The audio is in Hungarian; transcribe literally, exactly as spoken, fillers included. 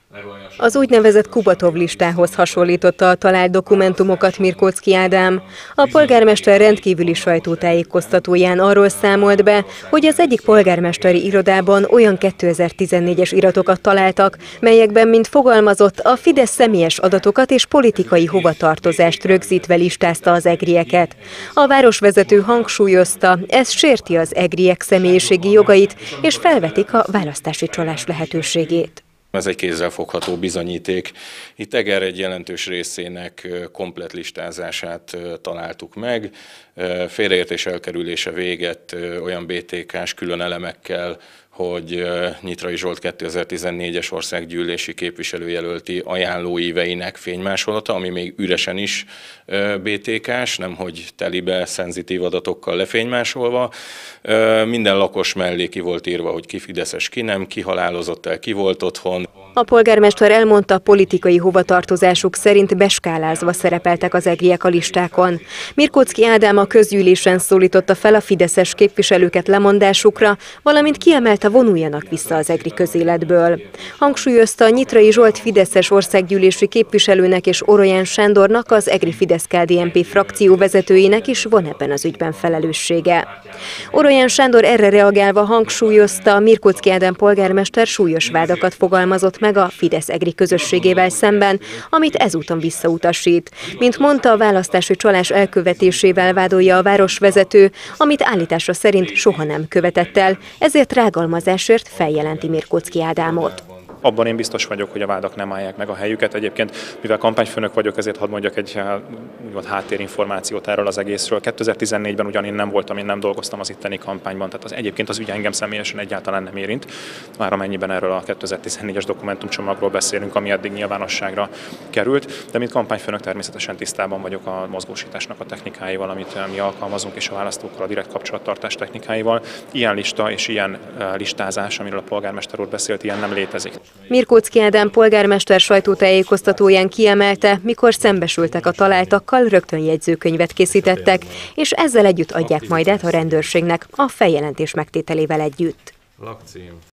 Az úgynevezett Kubatov listához hasonlította a talált dokumentumokat Mirkóczky Ádám. A polgármester rendkívüli sajtótájékoztatóján arról számolt be, hogy az egyik polgármesteri irodában olyan kétezer-tizennégyes iratokat találtak, melyekben, mint fogalmazott, a Fidesz személyes adatokat és politikai hovatartozást rögzítve listázta az egrieket. A városvezető hangsúlyozta, ez sérti az egriek személyiségi jogait, és felvetik a választási csalás lehetőségét. Ez egy kézzelfogható bizonyíték. Itt Eger egy jelentős részének komplett listázását találtuk meg. Félreértés elkerülése véget olyan bé té ká-s külön elemekkel, hogy Nyitrai Zsolt kétezer-tizennégyes országgyűlési képviselőjelölti ajánlóíveinek fénymásolata, ami még üresen is bé té ká-s, nemhogy telibe szenzitív adatokkal lefénymásolva. Minden lakos mellé ki volt írva, hogy ki fideszes, ki nem, ki halálozott el, ki volt otthon. A polgármester elmondta, politikai hovatartozásuk szerint beskálázva szerepeltek az egriek a listákon. Mirkóczky Ádám a közgyűlésen szólította fel a fideszes képviselőket lemondásukra, valamint kiemelte, vonuljanak vissza az egri közéletből. Hangsúlyozta, Nyitrai Zsolt fideszes országgyűlési képviselőnek és Orolyán Sándornak, az egri Fidesz-ká dé en pé frakció vezetőjének is van ebben az ügyben felelőssége. Orolyán Sándor erre reagálva hangsúlyozta, Mirkóczky Ádám polgármester súlyos vádakat fogalmazott meg a Fidesz egri közösségével szemben, amit ezúton visszautasít. Mint mondta, a választási csalás elkövetésével vádolja a városvezető, amit állítása szerint soha nem követett el, ezért rágalmazásért feljelenti Mirkóczky Ádámot. Abban én biztos vagyok, hogy a vádak nem állják meg a helyüket. Egyébként, mivel kampányfőnök vagyok, ezért hadd mondjak egy úgymond háttérinformációt erről az egészről. kétezer-tizennégyben ugyan én nem voltam, én nem dolgoztam az itteni kampányban, tehát az, egyébként az ügy engem személyesen egyáltalán nem érint. Már amennyiben erről a kétezer-tizennégyes dokumentumcsomagról beszélünk, ami eddig nyilvánosságra került, de mint kampányfőnök természetesen tisztában vagyok a mozgósításnak a technikáival, amit mi alkalmazunk, és a választókkal a direkt kapcsolattartás technikáival. Ilyen lista és ilyen listázás, amiről a polgármester úr beszélt, ilyen nem létezik. Mirkóczky Ádám polgármester sajtótájékoztatóján kiemelte, mikor szembesültek a találtakkal, rögtön jegyzőkönyvet készítettek, és ezzel együtt adják majd át a rendőrségnek a feljelentés megtételével együtt.